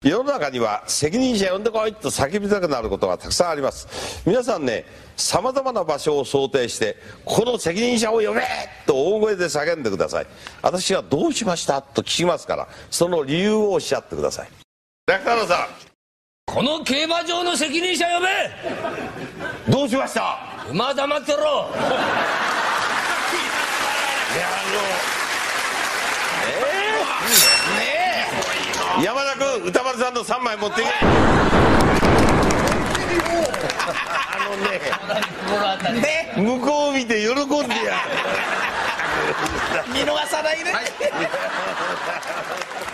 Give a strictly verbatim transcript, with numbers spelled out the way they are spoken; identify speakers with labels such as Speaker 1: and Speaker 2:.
Speaker 1: 世の中には責任者呼んでこいと叫びたくなることがたくさんあります。皆さんね、さまざまな場所を想定してこの責任者を呼べと大声で叫んでください。私がどうしましたと聞きますから、その理由をおっしゃってください。中野さん、
Speaker 2: この競馬場の責任者呼べ。
Speaker 1: どうしました。
Speaker 2: 馬黙ってろ。いや、あ
Speaker 1: のえー、ねえ、山田君、歌丸さんのさんまい持っていけ。あのね、ね、向こう見て喜んでや。
Speaker 3: 見逃さないね。